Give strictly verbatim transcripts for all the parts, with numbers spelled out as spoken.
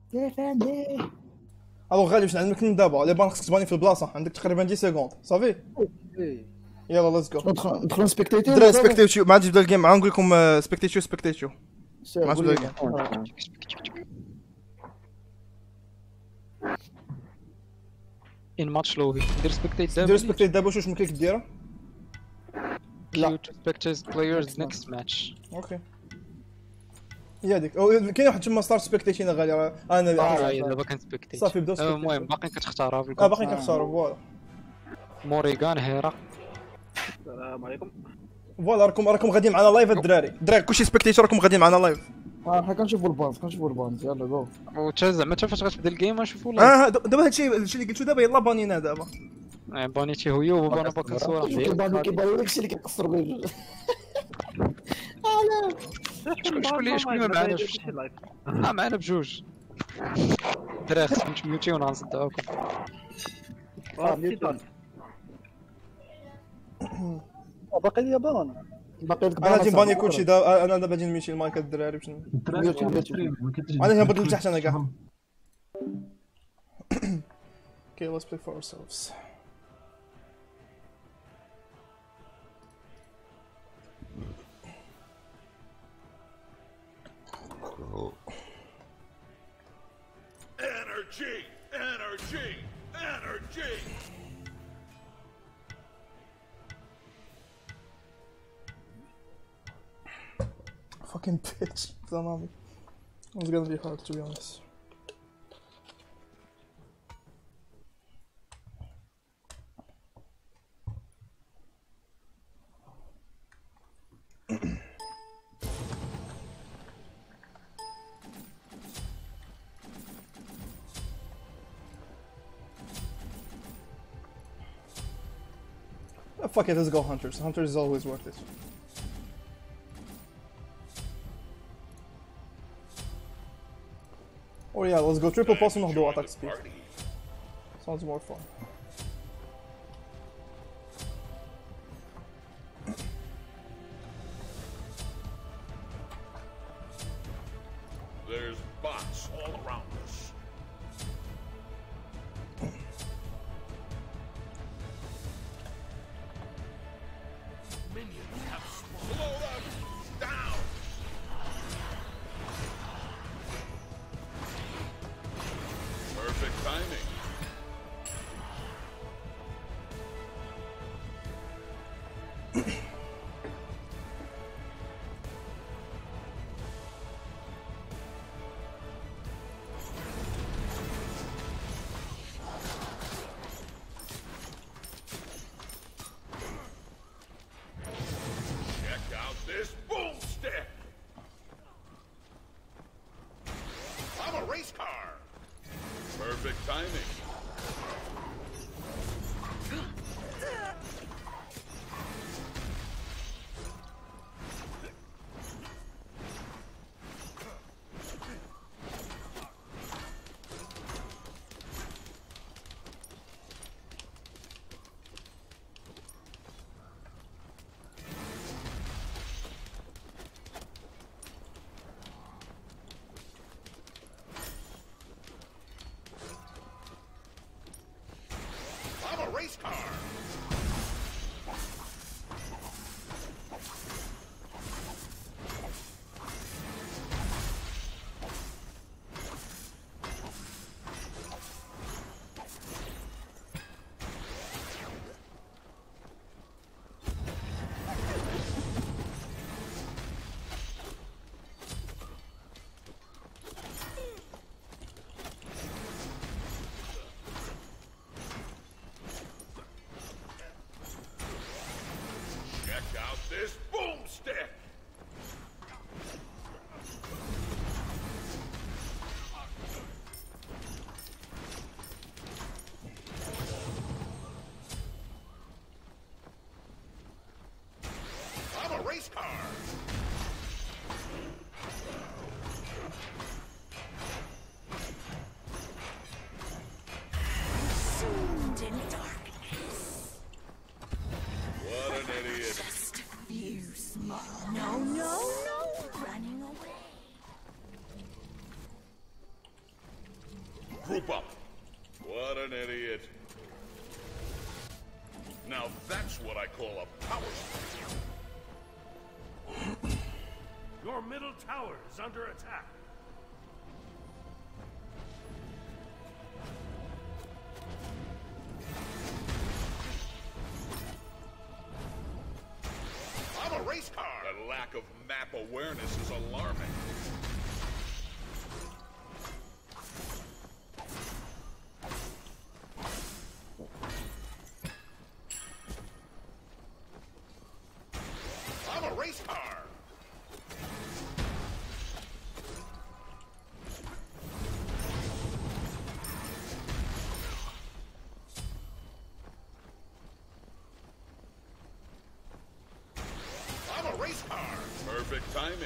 ديفاندي. الوغ غالي باش نعلمك من دابا لي بان خصك تباني في البلاصه عندك تقريبا عشرين سكوند صافي يلا ليتس جو ندخل نسبكتيتي. دراري سبكتيتيو ما عادش بدا الجيم معاه نقول لكم سبكتيتيو سبكتيتيو ما عادش بدا الجيم ان ماتش لوبي دير سبكتيت دابا دير سبكتيت دابا واش ممكن ديرها لا سبكتيت بلايرز نيكست ماتش اوكي هي هذيك كاين واحد تما ستارت سبكتيشن غالي انا اه دابا كنسبكتيت صافي بدا سبكتيت المهم باقي كتختارها في اه باقي كنختاروا فوالا موريغان هيرا. السلام عليكم. فوالا راكم راكم غاديين معنا لايف الدراري الدراري كلشي سبكتيتور راكم غاديين معنا لايف اه حنا كنشوفوا البانز كنشوفوا البانز يلا جو. وتا زعما تا فاش غتبدا الجيم غنشوفوا لا اه دابا هادشي هادشي اللي قلتو دابا يلا بانينا دابا بانيتي هو يو بانا باكا صوره كيبان كيبان داكشي اللي كيقصر به. انا شكون شكون اللي شكون اللي ما معناش اه معنا بجوج دراري خصكم تميوتيو ونصدعوكم. باقي لي بان. باقي لك انا غادي نباني كلشي دابا انا دابا غادي نمشي المايك الدراري باش انا هبط لتحت انا كاع. Okay, let's play for ourselves. Energy! Energy! Energy! Fucking bitch. Zanami. It's gonna be hard to be honest. Fuck it, let's go Hunters. Hunters is always worth it. Oh yeah, let's go triple pulse and do attack speed. Sounds more fun. There's bots all around us. Minions have slow them down. Perfect timing. Check out this boomstick. I'm a race car. Perfect timing. I'm a race car. Check out this boomstick. I'm a race car. Consumed in darkness. What an idiot. Just a few small Group up. What an idiot. Now that's what I call a power spike. Your middle tower is under attack. I'm a race car. The lack of map awareness is alarming. I'm a race car. I'm a race car. Perfect timing.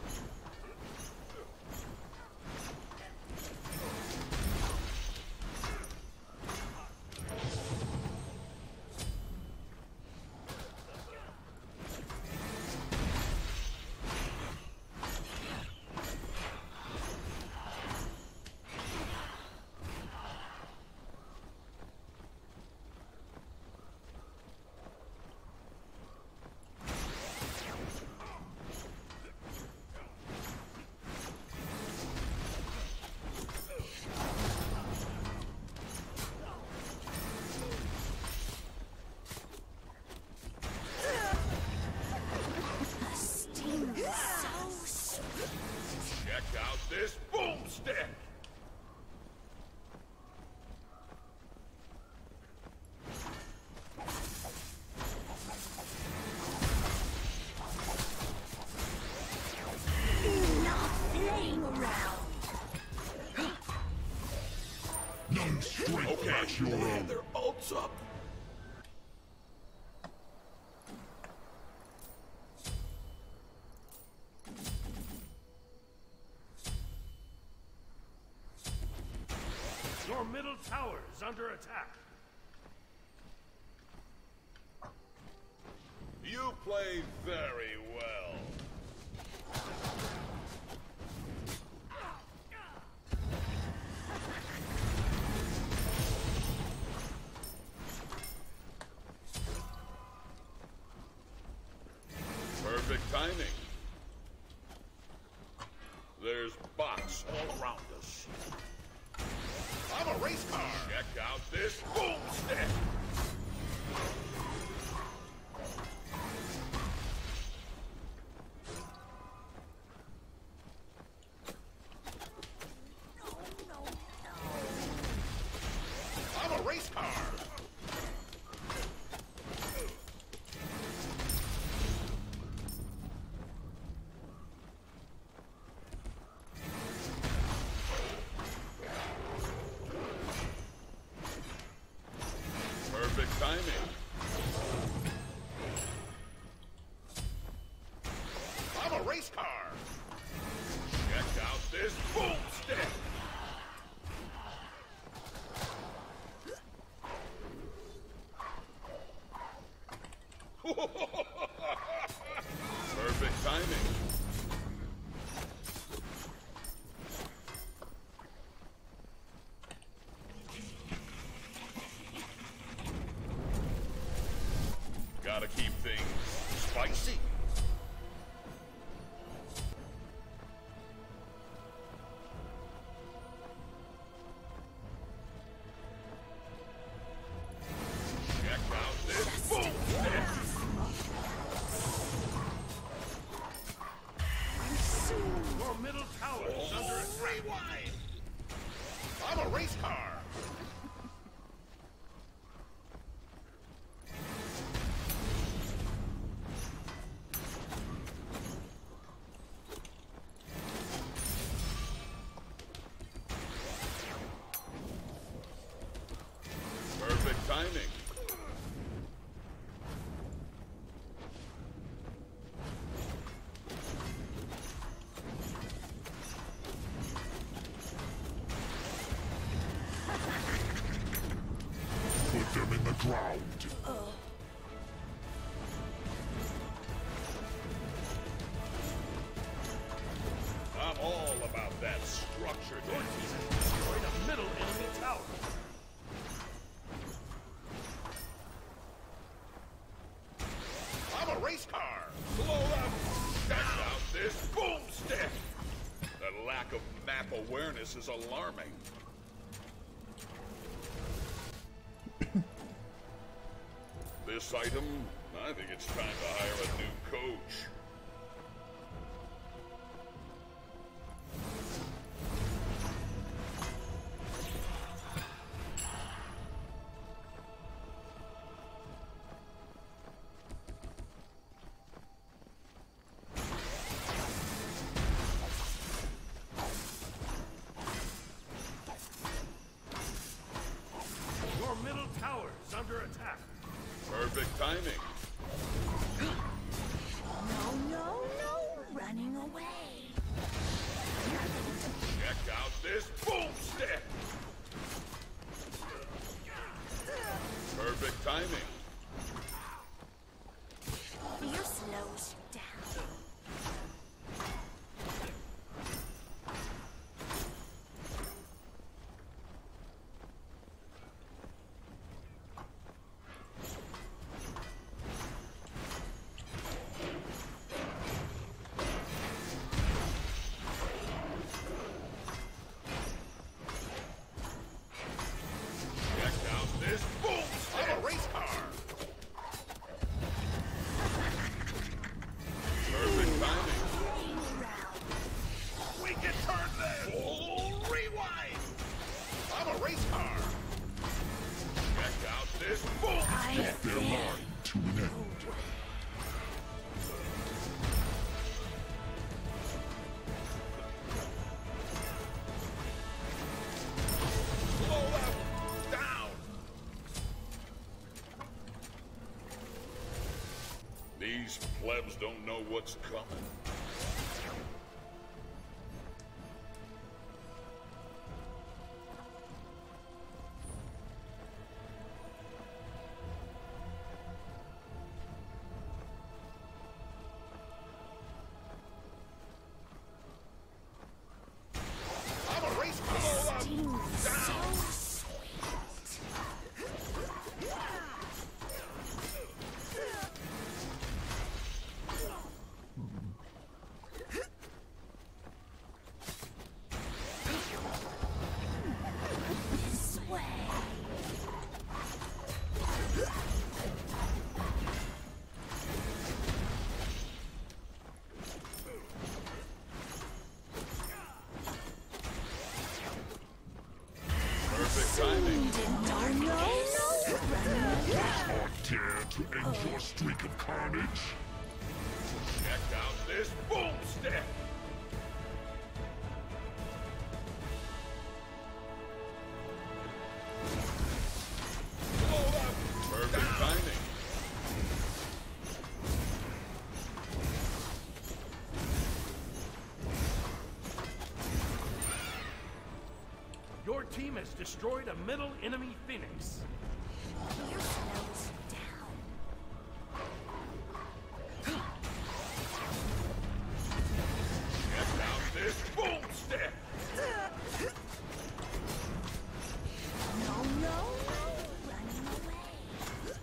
Sting so sweet. Check out this boomstick. Enough playing around. Okay, yeah, their ult's up. Your middle tower is under attack. You play very well. Perfect timing. There's bots all around us. I'm a race car. Check out this boomstick. I'm a race car. Perfect timing. I'm a race car. Check out this boomstick. Perfect timing. Gotta keep things spicy. Check out this boomstick. Your middle tower is under attack. Rewind. I'm a race car. a race car. Slow up. Check out this boomstick. The lack of map awareness is alarming. This item, I think it's time to hire a new coach. Your middle tower is under attack. Perfect timing. No, no, no, running away. Check out this boomstick. Perfect timing. Fear slows you down. Check out this boomstick. I'm a race car. Perfect timing. We can turn this. Full rewind. I'm a race car. Check out this boomstick. Their line to an end. Slow up. Down. These plebs don't know what's coming. I'm a race car. Slow up. Down. This way. Perfect timing. No, no, no, running away. Dare to end your streak of carnage? Check out this boomstick. Slow up. Perfect timing. Your team has destroyed a middle enemy Phoenix. Fear slows you down. Check out this boomstick. No, no, no, running away.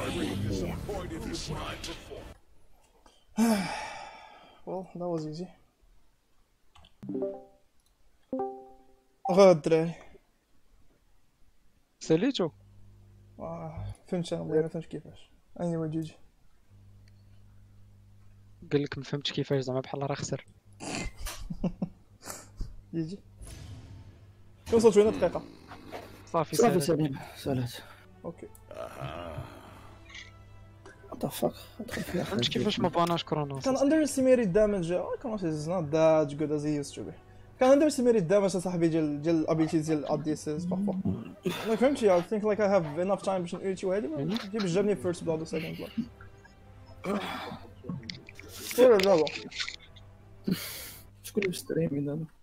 disappointed in my performance. Well, that was easy. غير الدراري. ساليتو آه، فهمتش انا والله ما فهمتش كيفاش. anyway جيجي. قال لك ما فهمتش كيفاش زعما بحال راه خسر. جيجي. شنو وصلت وين دقيقة؟ صافي صافي سالات. سليم سالات. اوكي. What the fuck؟ ادخل فيها فهمتش كيفاش ما باناش كرونوس. كان underestimate damage. Oh, كان is not that good as he used to be. كان underestimate damage صاحبي ديال ديال الابيليتيز ديال الابديسز بارفو. ما فهمتش. I think like I have enough time باش نوتي وهادي. جيب جابني first blood و second blood. ولا دابا. شكون اللي ستريمين دابا؟